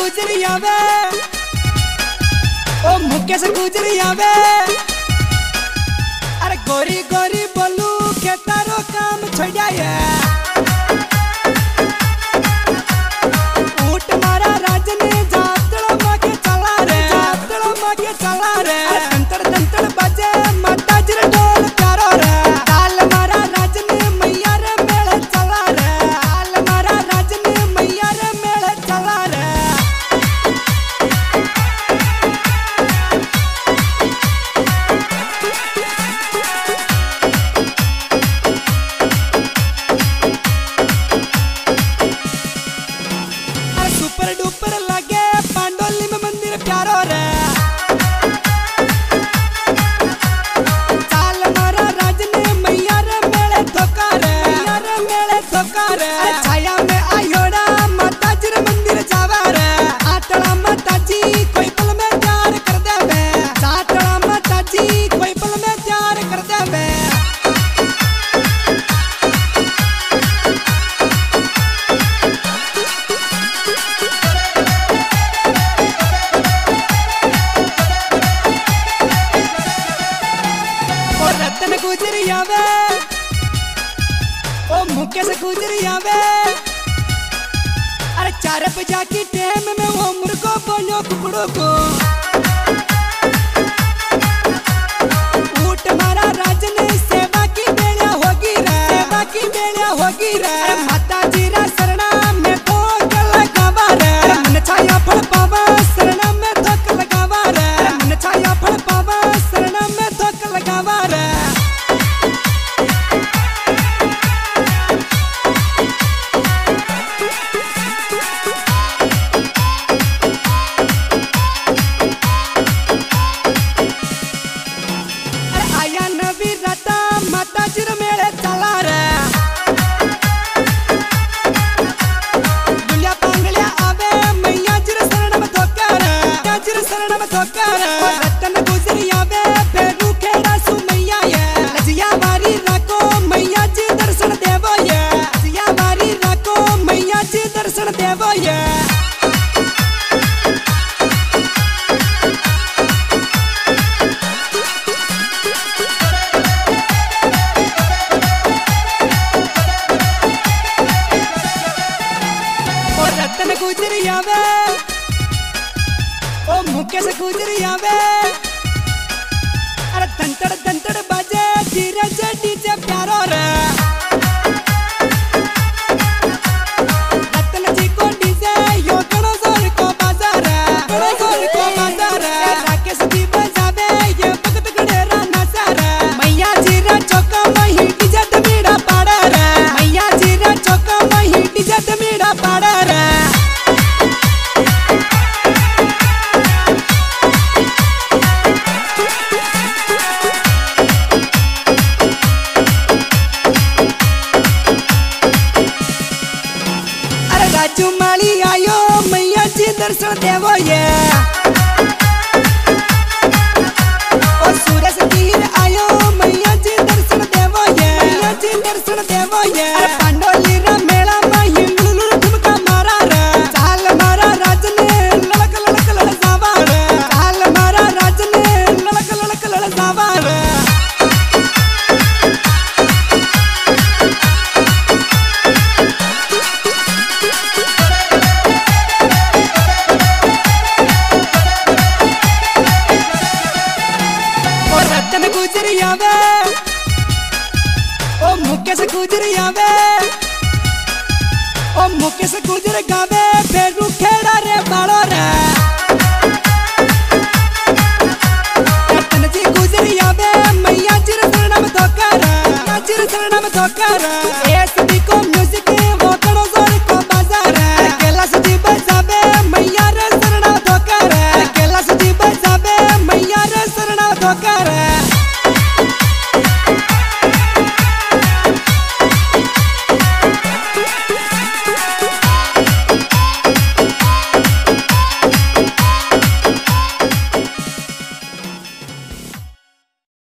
गुजरी आवे, ओ मुकेश गुजरी आवे। अरे गोरी गोरी बोलू के तारो काम छोड़ा है। ऊट मारा राजने जातड़ माके चला रे, जातड़ माके चला रे। तंतड़ तंतड़ बजे माता जिर ढोल प्यारो रे। ताल मारा राजने मैया रे मेले चला रे, ताल मारा राजने मैया रे मेले चला रे। सुपर डुपर लगे पांडोली में मंदिर प्यारो रे। चाल मारा राजने मैया रे मेले धोखा रे, मैया रे मेले धोखा रे। छाया में आयोड़ा माता जी रे मंदिर जावा रे। आटड़ा माता जी कोई पल में प्यार कर देवे, आटड़ा माता जी कोई पल में प्यार कर देवे। रतन गुजरी आवे, ओ मुकेश गुजरी आवे। अरे 4 बजा की टाइम में वो मुर्गो बनो कुकड़ों को। ऊट मारा राजने सेवा की बेड़ा होगी रे, सेवा की बेड़ा होगी रे। माता जी रा शरणा में तो लगावा रे। मन छाया फल पावा शरणा में तो लगावा रे। मन छाया फल पावा शरणा में तो लगावा रे। आया नवी रता माता जी रे मेले चला रे। दुलिया पांगलिया आवे मैया जी रे शरण में धोखा रे, मैया जी रे शरण में धोखा रे। रतन गुजरी आवे फेरू खेड़ा सु मैया ये। लजिया वारी राको मैया जी दर्शन देवो ये, लजिया वारी राको मैया जी दर्शन देवो ये। रतन गुजरी आवे, ओ मुकेश गुजरी आवे। अरे तंतड़ तंतड़ बजे धीरज डीजे प्यारो रे। रतन जी को डीजे यो गणो जोर को बाजार रे, गणो जोर को बाजार रे। राकेश जी बजावे ये भगत गणेरा नाचा रे। मैया जी रे चौका मही डीजे डमीड़ा पाड़ा रे, मैया जी रे चौका मही डीजे डमीड़ा पाड़ा रे। अरे राजू माली आयो मैया जी दर्शन देवो ये। ओ सूरज तीर आयो मैया जी दर्शन देवो ये, मैया जी दर्शन देवो ये। अरे पांडोली रा मेला माही लुलुल ठुमका मारा रे। चाल मारा राजने लड़क लड़क लड़ जावा रे, चाल मारा राजने लड़क लड़क लड़ जावा रे। रतन गुजरी आवे, ओ मुकेश गुजरी आवे। ओ मुकेश गुजर गावे फेरू खेड़ा रे बाड़ो रे। रतन जी गुजरी आवे मैया जी रे शरण में धोखा रे, मैया जी रे शरण में धोखा रे।